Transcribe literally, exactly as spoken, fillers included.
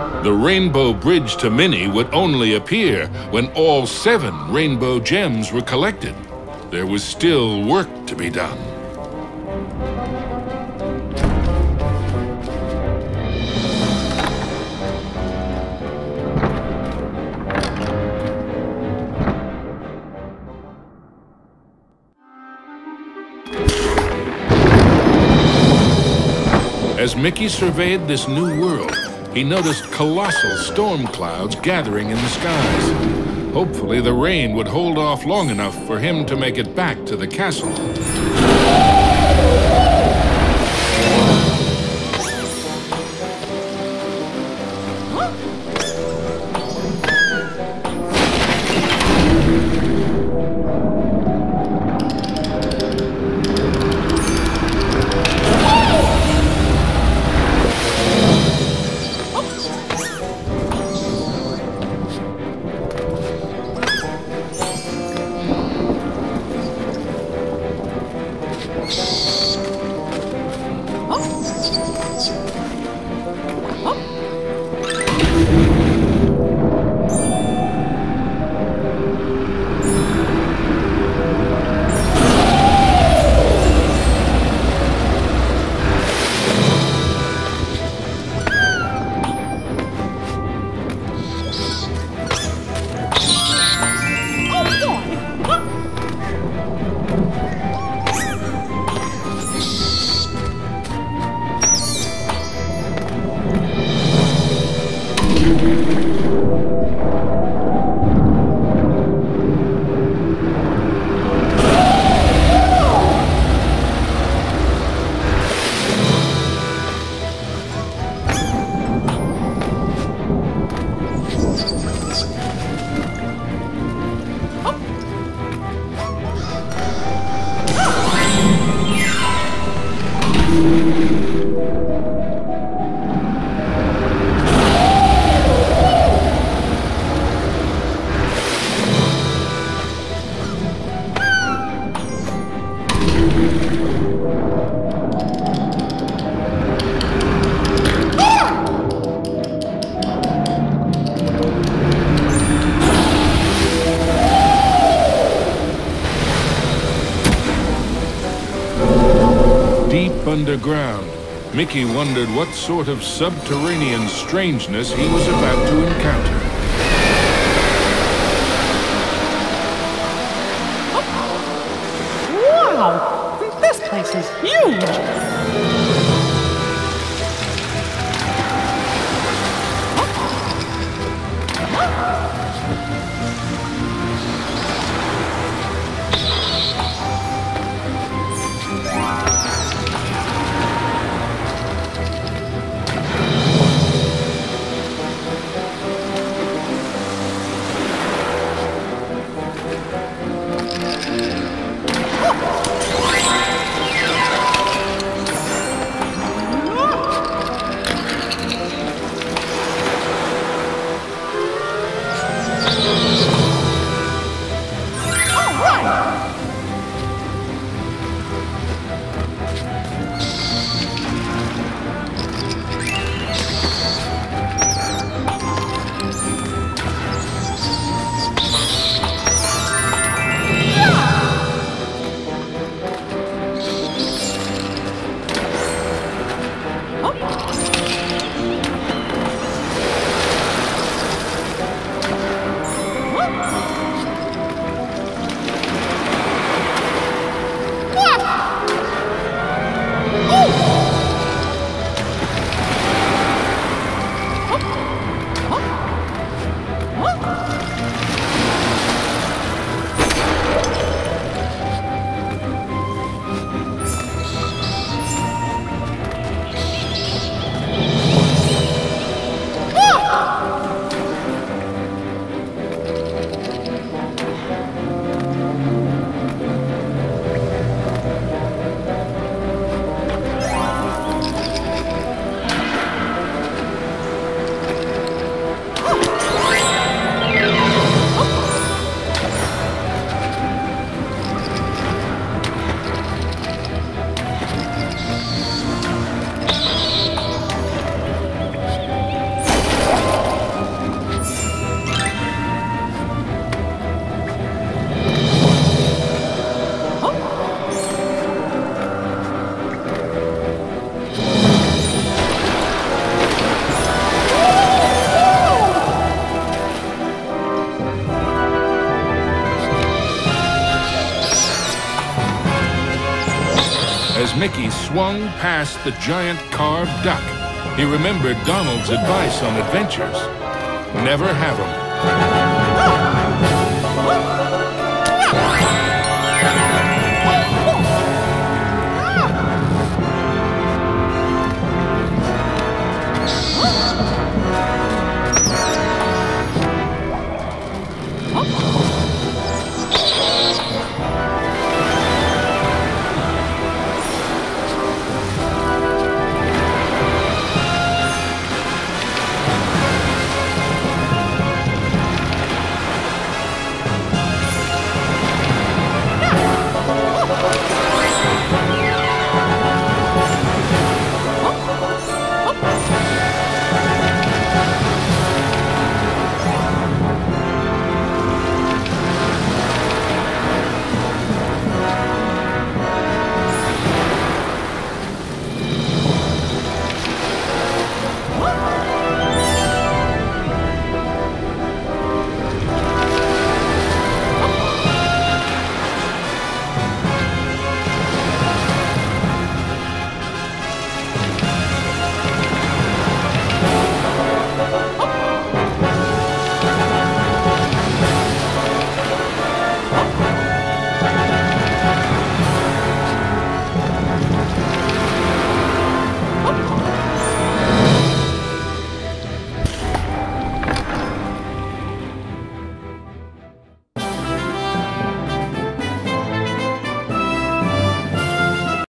The rainbow bridge to Minnie would only appear when all seven rainbow gems were collected. There was still work to be done. As Mickey surveyed this new world, he noticed colossal storm clouds gathering in the skies. Hopefully, the rain would hold off long enough for him to make it back to the castle. Underground, Mickey wondered what sort of subterranean strangeness he was about to encounter. Wow! This place is huge! Mickey swung past the giant carved duck, he remembered Donald's advice on adventures. Never have 'em.